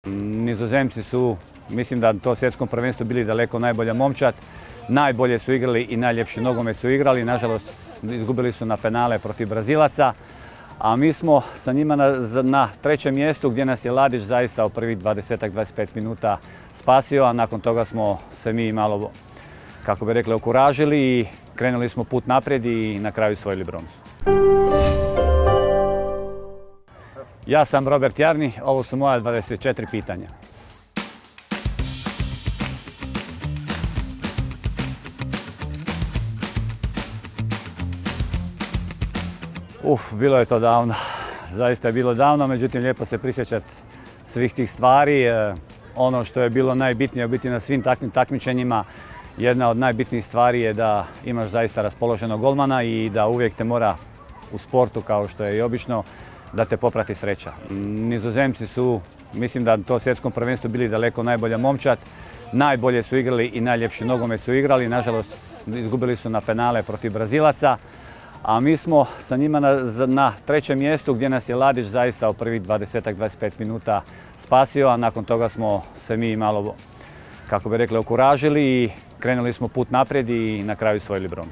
Nizozemci su, mislim da to svjetskom prvenstvu bili daleko najbolja momčad. Najbolje su igrali i najljepši nogomet su igrali. Nažalost, izgubili su na penale protiv Brazilaca. A mi smo sa njima na trećem mjestu gdje nas je Ladić zaista u prvih 20-25 minuta spasio, a nakon toga smo se mi malo, kako bi rekli, okuražili i krenuli smo put naprijed i na kraju osvojili bronzu. Ja sam Robert Jarni, ovo su moja 24 pitanja. Bilo je to davno, zaista je bilo davno, međutim lijepo se prisjećati svih tih stvari. Ono što je bilo najbitnije biti na svim takvim takmičenjima, jedna od najbitnijih stvari je da imaš zaista raspoloženog golmana i da uvijek te mora u sportu, kao što je i obično, da te poprati sreća. Nizozemci su, mislim da to svjetskom prvenstvu bili daleko najbolja momčad. Najbolje su igrali i najljepši nogomet su igrali. Nažalost, izgubili su na penale protiv Brazilaca. A mi smo sa njima na trećem mjestu gdje nas je Ladić zaista u prvih 20-25 minuta spasio, a nakon toga smo se mi malo, kako bi rekli, okuražili i krenuli smo put naprijed i na kraju osvojili bronzu.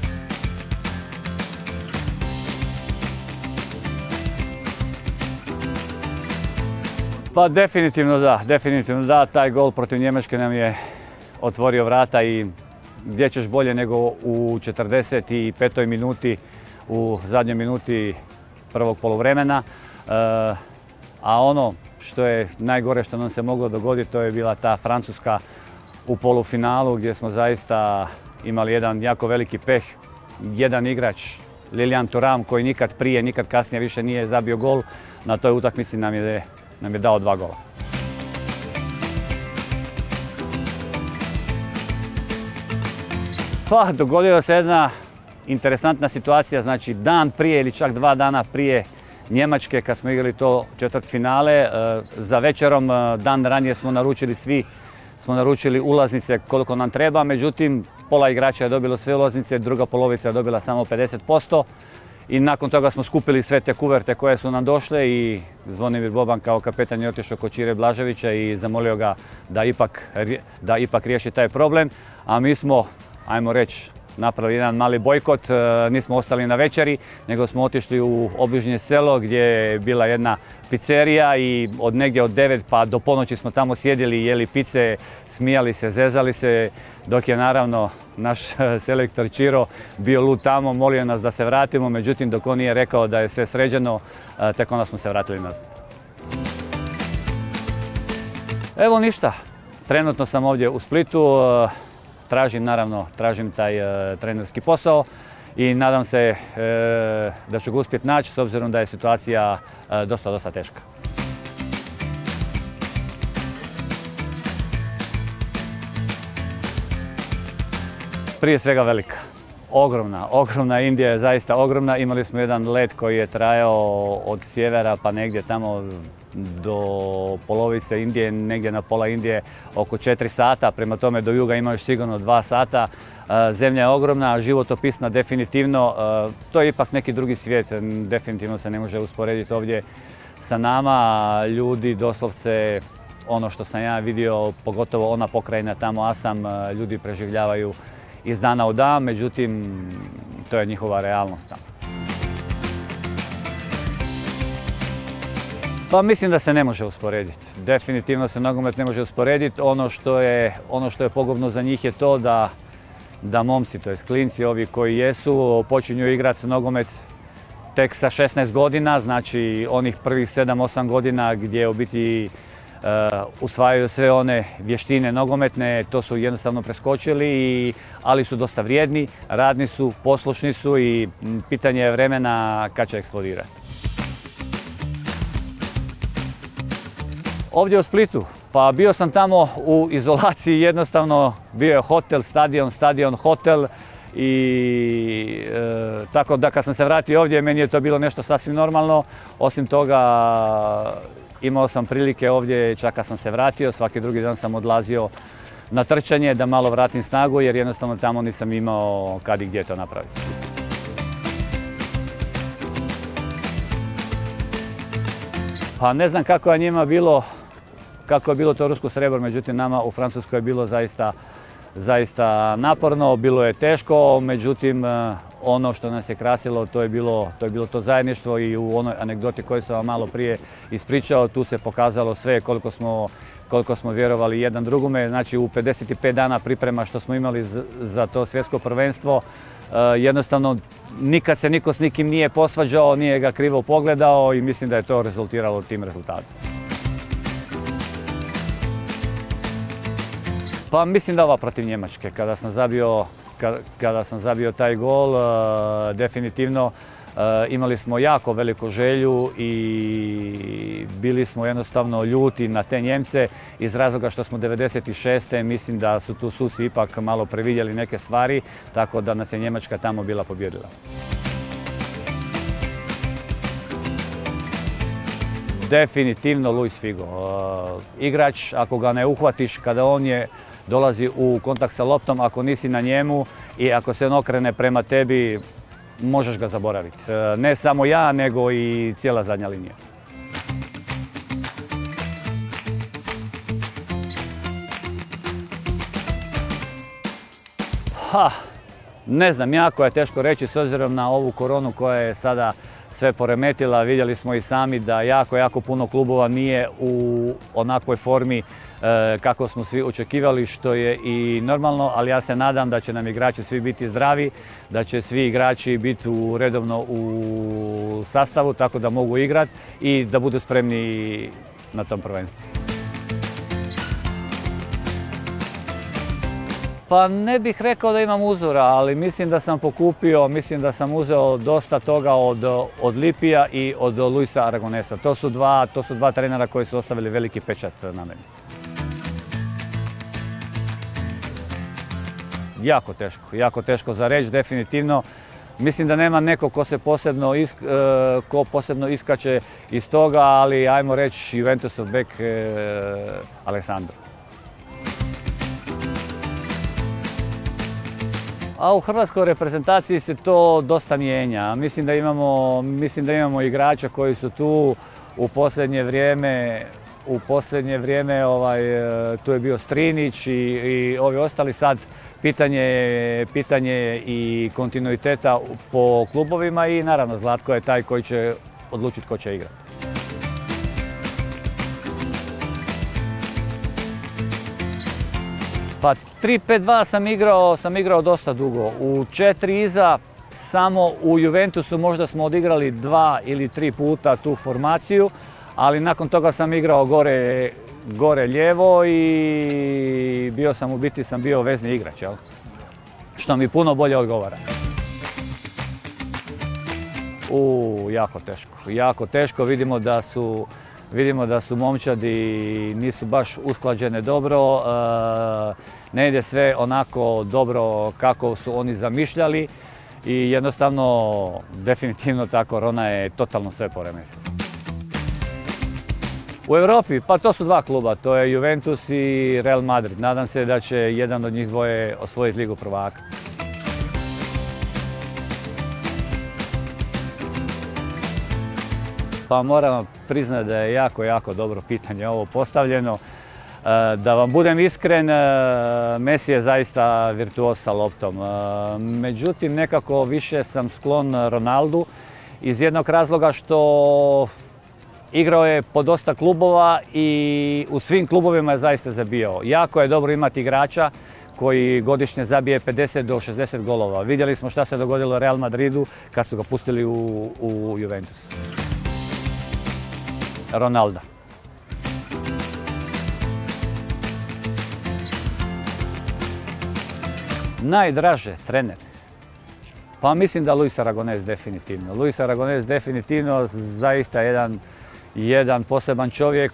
Pa definitivno da. Taj gol protiv Njemačke nam je otvorio vrata i gdje ćeš bolje nego u 45. minuti, u zadnjoj minuti prvog poluvremena. A ono što je najgore što nam se moglo dogoditi, to je bila ta Francuska u polufinalu gdje smo zaista imali jedan jako veliki peh. Jedan igrač, Lilian Thuram, koji nikad prije, nikad kasnije više nije zabio gol, na toj utakmici nam je dao 2 gola. Pa, dogodila se jedna interesantna situacija, znači dan prije ili čak 2 dana prije Njemačke, kad smo igrali to četvrtfinale, za večerom, dan ranije smo naručili ulaznice koliko nam treba, međutim pola igrača je dobilo sve ulaznice, druga polovica je dobila samo 50%. I nakon toga smo skupili sve te kuverte koje su nam došle i Zvonimir Boban kao kapetan je otišao kod Čire Blaževića i zamolio ga da ipak riješi taj problem. A mi smo, ajmo reći, napravili jedan mali bojkot, nismo ostali na večeri, nego smo otišli u obližnje selo gdje je bila jedna pizzerija i negdje od 9 pa do ponoći smo tamo sjedili, jeli pice, smijali se, zezali se, dok je naravno naš selektor Čiro bio lud tamo, molio nas da se vratimo, međutim dok on nije rekao da je sve sređeno, tek onda smo se vratili nazad. Evo ništa, trenutno sam ovdje u Splitu, tražim taj trenerski posao i nadam se da ću ga uspjeti naći s obzirom da je situacija dosta teška. Prije svega velika, ogromna Indija je zaista ogromna. Imali smo jedan let koji je trajao od sjevera pa negdje tamo do polovice Indije, negdje na pola Indije oko 4 sata, prema tome do juga ima još sigurno 2 sata. Zemlja je ogromna, životopisna definitivno, to je ipak neki drugi svijet, definitivno se ne može usporediti ovdje sa nama. Ljudi doslovce, ono što sam ja vidio, pogotovo ona pokrajina tamo Asam, ljudi preživljavaju iz dana u dan, međutim to je njihova realnost tamo. Pa mislim da se ne može usporediti. Definitivno se nogomet ne može usporediti. Ono što je pogubno za njih je to da momci, to jest klinci, ovi koji jesu, počinju igrati nogomet tek sa 16 godina, znači onih prvih 7-8 godina gdje u biti usvajaju sve one vještine nogometne, to su jednostavno preskočili, ali su dosta vrijedni, radni su, poslušni su i pitanje je vremena kad će eksplodirati. Ovdje u Splitu, pa bio sam tamo u izolaciji, jednostavno bio je hotel, stadion, hotel i tako da kad sam se vratio ovdje meni je to bilo nešto sasvim normalno. Osim toga imao sam prilike ovdje, čak kad sam se vratio, svaki drugi dan sam odlazio na trčanje da malo vratim snagu jer jednostavno tamo nisam imao kad i gdje to napraviti. Pa ne znam kako je njima bilo kako je bilo to rusko srebro, međutim nama u Francuskoj je bilo zaista naporno, bilo je teško, međutim ono što nas je krasilo to je bilo to zajedništvo i u onoj anegdoti koju sam vam malo prije ispričao, tu se pokazalo sve koliko smo vjerovali jedan drugome. Znači u 55 dana priprema što smo imali za to svjetsko prvenstvo, jednostavno nikad se niko s nikim nije posvađao, nije ga krivo pogledao i mislim da je to rezultiralo tim rezultatom. Pa mislim da ova protiv Njemačke, kada sam zabio taj gol, definitivno imali smo jako veliku želju i bili smo jednostavno ljuti na te Njemce iz razloga što smo 96. mislim da su tu suci ipak malo previdjeli neke stvari, tako da nas je Njemačka tamo bila pobjedila. Definitivno Luis Figo. Igrač, ako ga ne uhvatiš kada dolazi u kontakt sa loptom, ako nisi na njemu i ako se on okrene prema tebi, možeš ga zaboraviti. Ne samo ja, nego i cijela zadnja linija. Ne znam, jako je teško reći s obzirom na ovu koronu koja je sada sve poremetila. Vidjeli smo i sami da jako puno klubova nije u onakvoj formi kako smo svi očekivali, što je i normalno, ali ja se nadam da će nam igrači svi biti zdravi, da će svi igrači biti redovno u sastavu tako da mogu igrati i da budu spremni na tom prvenstvu. Pa ne bih rekao da imam uzora, ali mislim da sam pokupio, mislim da sam uzeo dosta toga od Lipija i od Luisa Aragonesa. To su dva trenera koji su ostavili veliki pečat na meni. Jako teško za reći, definitivno. Mislim da nema neko ko posebno iskače iz toga, ali ajmo reći Juventusov bek Alessandro. A u hrvatskoj reprezentaciji se to dosta mijenja. Mislim da imamo igrača koji su tu u posljednje vrijeme, tu je bio Strinić i ovi ostali. Sad pitanje je i kontinuiteta po klubovima i naravno Zlatko je taj koji će odlučiti ko će igrati. Pa 3-5-2 sam igrao dosta dugo. U 4 iza, samo u Juventusu možda smo odigrali 2 ili 3 puta tu formaciju, ali nakon toga sam igrao gore lijevo i sam bio vezni igrač, jel? Što mi puno bolje odgovara. Jako teško, vidimo da su momčadi nisu baš usklađene dobro, ne ide sve onako dobro kako su oni zamišljali i jednostavno, definitivno ta korona je totalno sve poremetila. U Europi, pa to su dva kluba, to je Juventus i Real Madrid. Nadam se da će jedan od njih dvoje osvojiti Ligu prvaka. Pa moram priznati da je jako dobro pitanje ovo postavljeno. Da vam budem iskren, Messi je zaista virtuoz sa loptom. Međutim, nekako više sam sklon Ronaldu iz jednog razloga što igrao je po dosta klubova i u svim klubovima je zaista zabijao. Jako je dobro imati igrača koji godišnje zabije 50 do 60 golova. Vidjeli smo šta se dogodilo Real Madridu kad su ga pustili u Juventus. Ronaldo. Najdraže trener. Pa mislim da Luis Aragonés definitivno. Luis Aragonés definitivno zaista jedan poseban čovjek.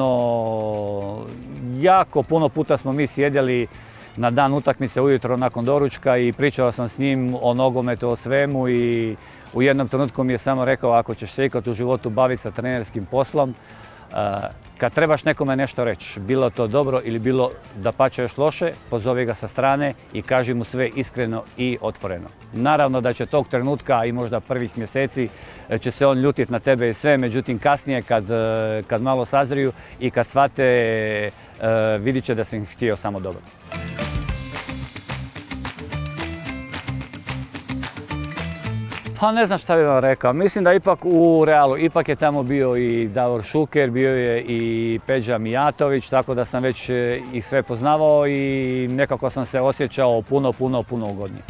Jako puno puta smo mi sjedili na dan utakmice ujutro nakon doručka i pričao sam s njim o nogometu, o svemu i u jednom trenutku mi je samo rekao ako ćeš se ikad u životu baviti sa trenerskim poslom, Kad trebaš nekome nešto reći, bilo to dobro ili bilo dapače još loše, pozovi ga sa strane i kaži mu sve iskreno i otvoreno. Naravno da će tog trenutka i možda prvih mjeseci će se on ljutiti na tebe i sve, međutim kasnije kad malo sazriju i kad shvate, vidit će da sam htio samo dobro. Pa ne znam šta bih vam rekao, mislim da ipak u Realu, ipak je tamo bio i Davor Šuker, bio je i Peđa Mijatović, tako da sam već ih sve poznavao i nekako sam se osjećao puno ugodnije.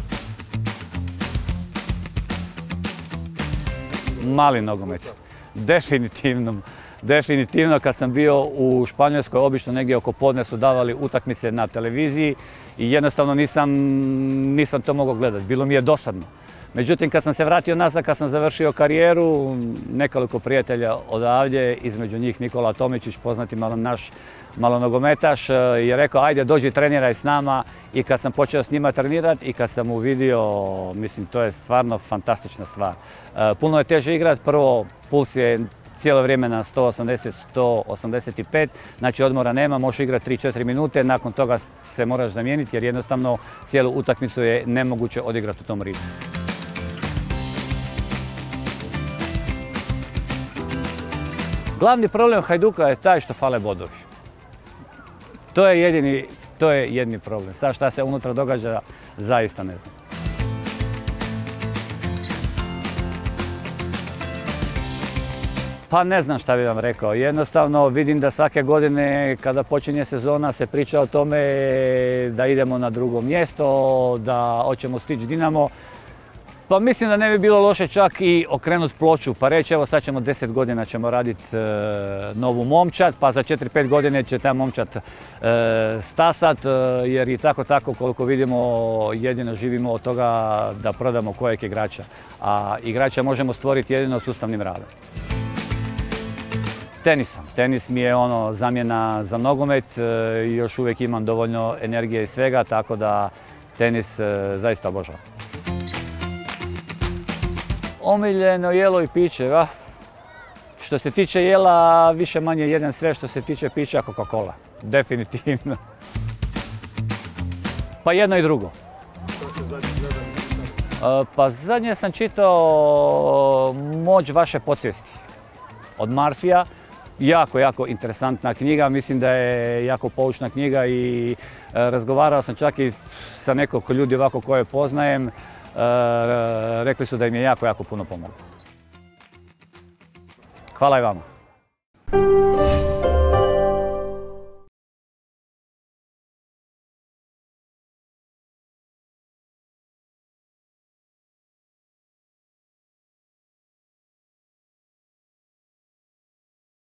Mali nogomet, definitivno kad sam bio u Španjolskoj, obično negdje oko podne su davali utakmice na televiziji i jednostavno nisam to mogao gledati, bilo mi je dosadno. Međutim, kad sam se vratio nazad, kad sam završio karijeru, nekoliko prijatelja odavdje, između njih Nikola Tomičić, poznati naš nogometaš, je rekao ajde dođi treniraj s nama i kad sam počeo s njima trenirati i kad sam uvidio, mislim to je stvarno fantastična stvar. Puno je teže igrati, prvo puls je cijelo vrijeme na 180-185, znači odmora nema, možeš igrati 3-4 minute, nakon toga se moraš zamijeniti jer jednostavno cijelu utakmicu je nemoguće odigrati u tom ritmu. Glavni problem Hajduka je taj što fale bodovi. To je jedini problem. Sad šta se unutra događa, zaista ne znam. Pa ne znam šta bih vam rekao. Jednostavno vidim da svake godine kada počinje sezona se priča o tome da idemo na drugo mjesto, da hoćemo stići Dinamo. Pa mislim da ne bi bilo loše čak i okrenuti ploču, pa reći evo sad ćemo 10 godina ćemo raditi novu momčad, pa za 4-5 godine će ta momčad stasat, jer i tako koliko vidimo jedino živimo od toga da prodamo kojeg igrača. A igrača možemo stvoriti jedino sustavnim radom. Tenisom. Tenis mi je zamjena za nogomet, još uvijek imam dovoljno energije i svega, tako da tenis zaista obožavam. Omiljeno jelo i piće, što se tiče jela, više manje jedem sve, što se tiče pića, Coca-Cola, definitivno. Pa jedno i drugo. Pa zadnje sam čitao Moć vaše podsvijesti od Murphyja, jako interesantna knjiga, mislim da je jako poučna knjiga i razgovarao sam čak i sa nekoliko ljudi ovako koje poznajem. Rekli su da im je jako puno pomoglo. Hvala i vama.